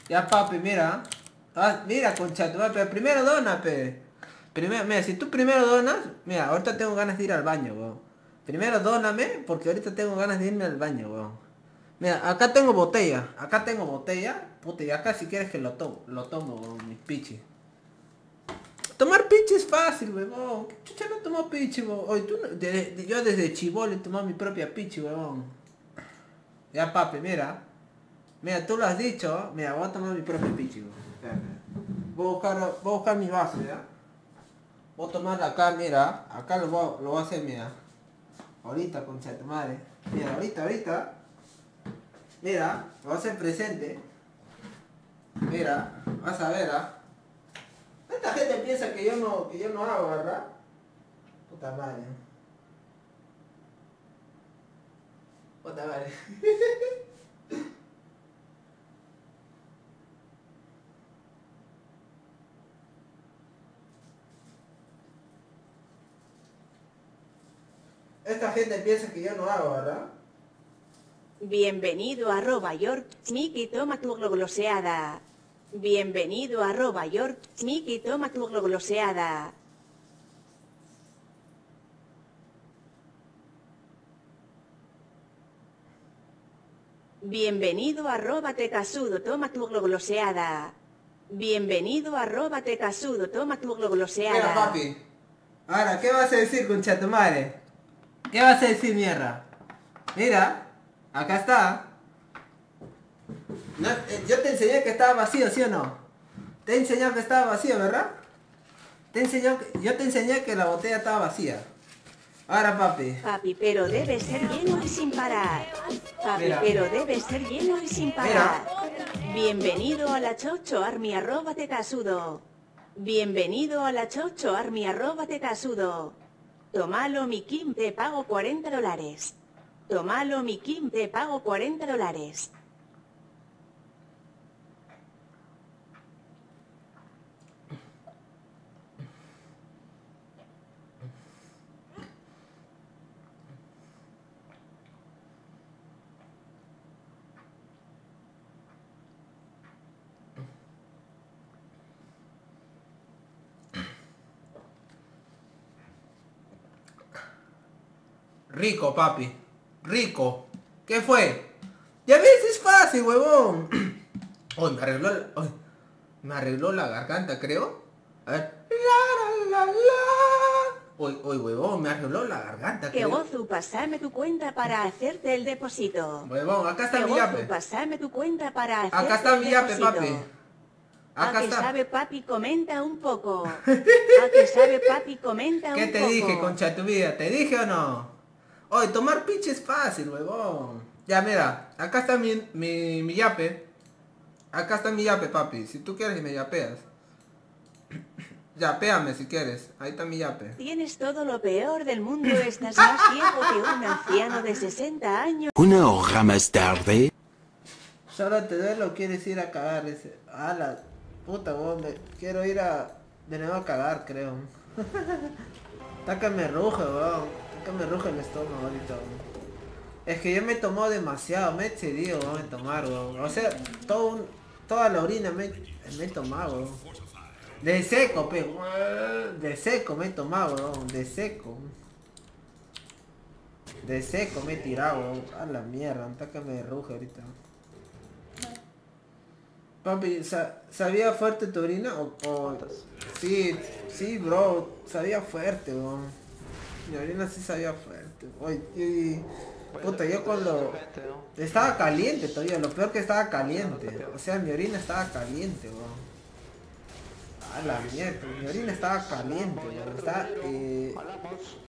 Ya, papi, mira. Ah, mira, concha, tu madre, pero primero dona, pe. Primero, mira, si tú primero donas, mira, ahorita tengo ganas de ir al baño, weón. Primero dóname, porque ahorita tengo ganas de irme al baño, weón. Mira, acá tengo botella, puta, y acá si quieres que lo tomo, weón, mis pichis. Tomar pichi es fácil, weón. ¿Qué chucha no tomó pichi, weón? Oye, tú no- yo desde chibolo he tomado mi propia pichi, weón. Ya, papi, mira. Mira, tú lo has dicho. Mira, voy a tomar mi propio pichi, weón. Espera, espera. Voy a buscar mi vaso, ¿ya? Voy a tomar acá, mira. Acá lo voy a hacer, mira. Ahorita, concha de tu madre. Mira, ahorita. Mira, lo voy a hacer presente. Mira, vas a ver, ¿ah? Esta gente piensa que yo no hago, ¿verdad? Puta madre. Puta madre. Esta gente piensa que yo no hago, ¿verdad? Bienvenido a York, Mickey toma tu glogloseada. Bienvenido a York, Mickey toma tu glogloseada. Bienvenido a Tecasudo, toma tu glogloseada. Bienvenido a Tecasudo, toma tu glogloseada. Mira, papi. Ahora, ¿qué vas a decir, concha tu madre? ¿Qué vas a decir, mierda? Mira, acá está. No, yo te enseñé que estaba vacío, ¿sí o no? Te he enseñado que estaba vacío, ¿verdad? Yo te enseñé que la botella estaba vacía. Ahora, papi. Papi, pero debe ser lleno y sin parar. Papi, Mira. pero debe ser lleno y sin parar. Bienvenido a la Chocho Army @tecasudo. Bienvenido a la Chocho Army @tecasudo. Tómalo mi Kim, te pago $40. Tómalo mi Kim, te pago $40. Rico, papi. Rico. ¿Qué fue? Ya ves, es fácil, huevón. Uy, me arregló la garganta, creo. A ver. La. Uy, huevón, me arregló la garganta, Que creo. gozu, pasame tu cuenta para hacerte el depósito. Huevón, acá está Que mi gozu, yape. pasame tu cuenta para hacerte Acá está el mi yape, depósito. papi. ¿A Acá qué está. sabe papi? Comenta un poco. ¿A qué sabe papi? Comenta un ¿Qué poco. te dije, concha de tu vida? ¿Te dije o no? Oye, tomar pinche es fácil, huevón. Ya, mira, acá está mi yape. Acá está mi yape, papi. Si tú quieres y me yapeas. Yapéame si quieres. Ahí está mi yape. Tienes todo lo peor del mundo, estás más viejo que un anciano de 60 años. Una hora más tarde. Solo te duele o quieres ir a cagar ese. A la puta, huevón. Quiero ir de nuevo a cagar, creo. Está que me ruge, weón. Está que me ruge el estómago ahorita, weón. Es que yo me tomó demasiado, me he excedido, weón, en tomar, weón. O sea, toda la orina me he tomado, weón. De seco, pe. De seco me he tomado, weón. De seco. De seco me he tirado, weón. A la mierda, está que me ruge ahorita. Papi, ¿sabía fuerte tu orina? Sí, sí, bro. Sabía fuerte, weón. Mi orina sí sabía fuerte. Oye, puta, yo cuando... Estaba caliente todavía, lo peor que estaba caliente. O sea, mi orina estaba caliente, weón. A la mierda, mi orina estaba caliente, weón.